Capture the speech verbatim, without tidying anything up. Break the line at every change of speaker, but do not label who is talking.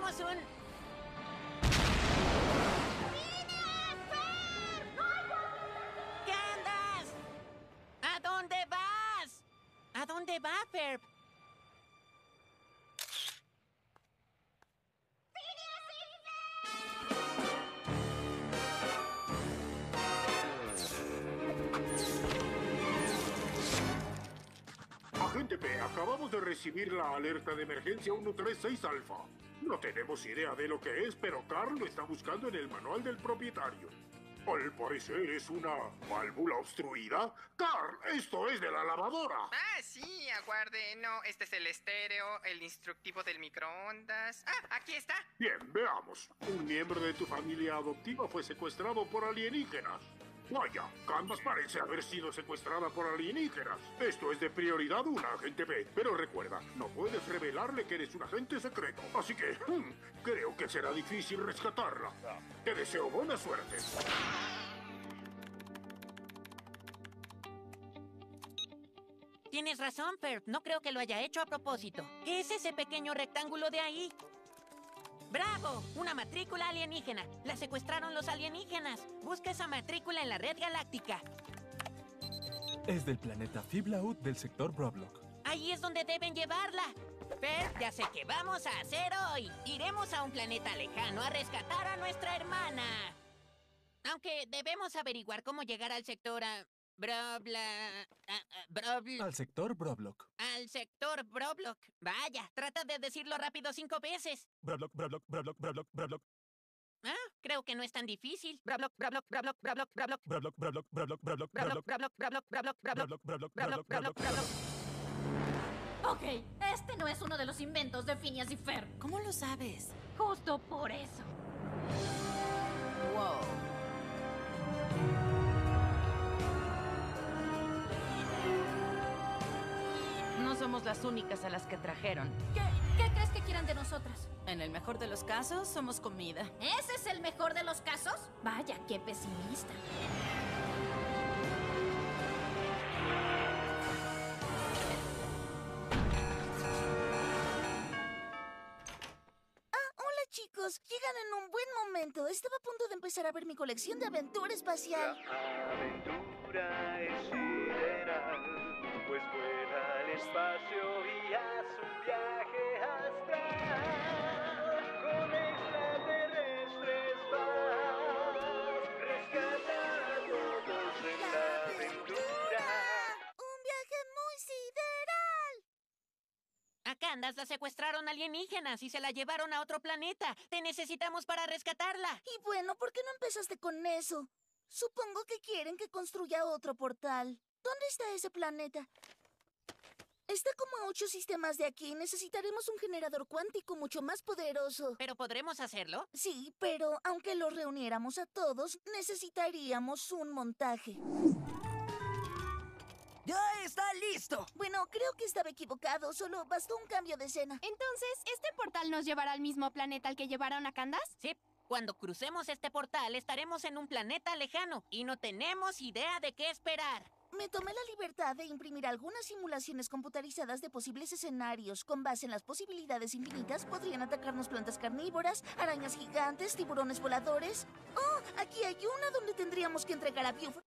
¡Tenemos un... ¡Candace! ¿A dónde vas? ¿A dónde va, Ferb?
Agente P, acabamos de recibir la alerta de emergencia ciento treinta y seis Alfa. No tenemos idea de lo que es, pero Carl lo está buscando en el manual del propietario. Al parecer es una válvula obstruida. Carl, esto es de la lavadora.
Ah, sí, aguarde. No, este es el estéreo, el instructivo del microondas. Ah, aquí está.
Bien, veamos. Un miembro de tu familia adoptiva fue secuestrado por alienígenas. Vaya, Candace parece haber sido secuestrada por alienígenas. Esto es de prioridad una, agente P. Pero recuerda, no puedes revelarle que eres un agente secreto. Así que, hmm, creo que será difícil rescatarla. Te deseo buena suerte.
Tienes razón, Ferb. No creo que lo haya hecho a propósito. ¿Qué es ese pequeño rectángulo de ahí? ¡Bravo! ¡Una matrícula alienígena! ¡La secuestraron los alienígenas! Busca esa matrícula en la red galáctica.
Es del planeta Fiblaut del sector Broblock.
Ahí es donde deben llevarla. Ferb, ya sé qué vamos a hacer hoy. Iremos a un planeta lejano a rescatar a nuestra hermana. Aunque debemos averiguar cómo llegar al sector... a Brobla... ah, ah, Brobl-
Al sector Broblock.
Al sector Broblock. Vaya, trata de decirlo rápido cinco veces.
Broblock, Broblock, Broblock, Broblock, Broblock.
Ah, creo que no es tan difícil. Broblock, Broblock, Broblock, Broblock, Broblock.
Broblock, Broblock, Broblock, Broblock,
Broblock,
Broblock.
Broblock, Broblock, Broblock, Broblock.
Broblock, Broblock,
Broblock,
Broblock,
Broblock,
Broblock.
Broblock.
Ok, este no es uno de los inventos de Phineas y Ferb.
¿Cómo lo sabes?
Justo por eso.
Wow.
No somos las únicas a las que trajeron.
¿Qué, qué crees que quieran de nosotras?
En el mejor de los casos, somos comida.
¿Ese es el mejor de los casos? Vaya, qué pesimista.
Hola chicos, llegan en un buen momento. Estaba a punto de empezar a ver mi colección de aventura espacial.
La aventura es sideral, pues vuela al espacio y hace un viaje astral. Con extraterrestres vas, rescata a todos en la aventura.
Un viaje muy sideral.
A Candace la secuestraron alienígenas y se la llevaron a otro planeta. Te necesitamos para rescatarla.
Y bueno, ¿por qué no empezaste con eso? Supongo que quieren que construya otro portal. ¿Dónde está ese planeta? Está como a ocho sistemas de aquí. Necesitaremos un generador cuántico mucho más poderoso.
¿Pero podremos hacerlo?
Sí, pero aunque los reuniéramos a todos, necesitaríamos un montaje.
¡Ya está listo!
Bueno, creo que estaba equivocado. Solo bastó un cambio de escena.
Entonces, ¿este portal nos llevará al mismo planeta al que llevaron a Candace?
Sí. Cuando crucemos este portal, estaremos en un planeta lejano y no tenemos idea de qué esperar.
Me tomé la libertad de imprimir algunas simulaciones computarizadas de posibles escenarios. Con base en las posibilidades infinitas, podrían atacarnos plantas carnívoras, arañas gigantes, tiburones voladores. ¡Oh! Aquí hay una donde tendríamos que entregar a Buford